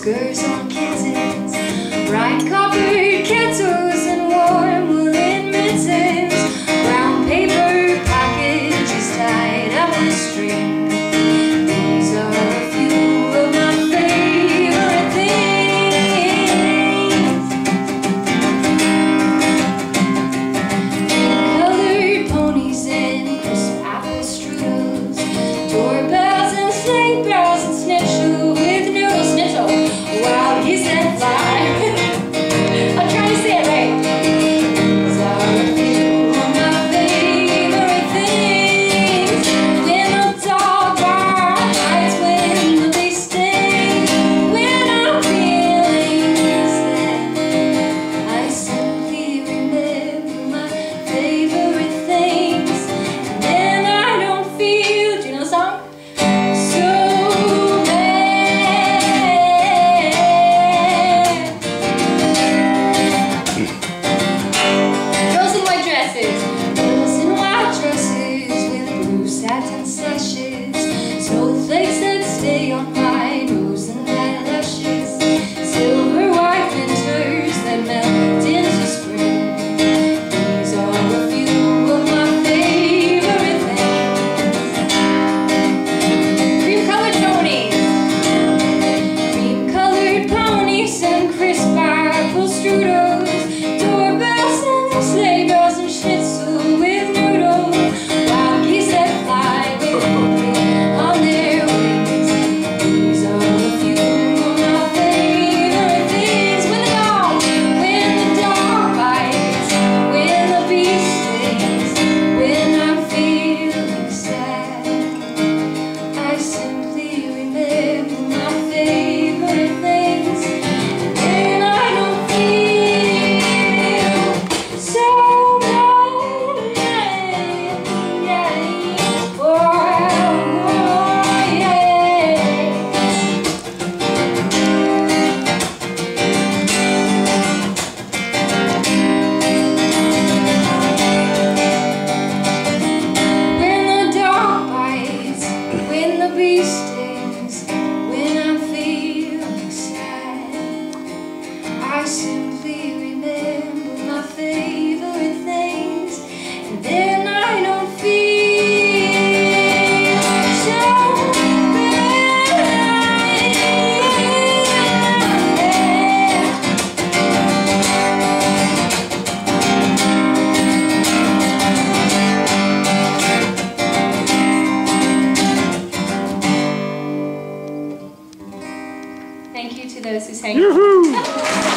whiskers on kittens, bright copper kettles and warm woolen mittens, brown paper packages tied up with string. These are a few of my favorite things. Colored ponies and crisp apple strudels, doorbells and sleigh bells and schnitzel with noodle schnitzel, wild geese and fly. I'm trying to say it right. These are a few of my favorite things. When the dog bites, when the bee stings, when I'm feeling sad, I simply remember my favorite things. And then I don't feel, do you know the song? So bad. Girls in white dresses, girls in white dresses with blue satin sashes, snowflakes that stay on my nose and eyelashes, silver white winters that melt into spring. These are a few of my favorite things. Cream-colored ponies and crisp apple strudels, doorbells and sleigh bells and schnitzel with noodles, wild geese that fly with on their wings. These are a few of my favorite things. When the dog bites, when the bee stings, when I'm feeling sad, I simply remember my favorite things. And then I don't feel so bad. Oh, yeah. When the dog bites, when the bee stings, when I'm feeling sad, I simply remember my favorite things. And then I don't feel so bad. Thank you to those who sang.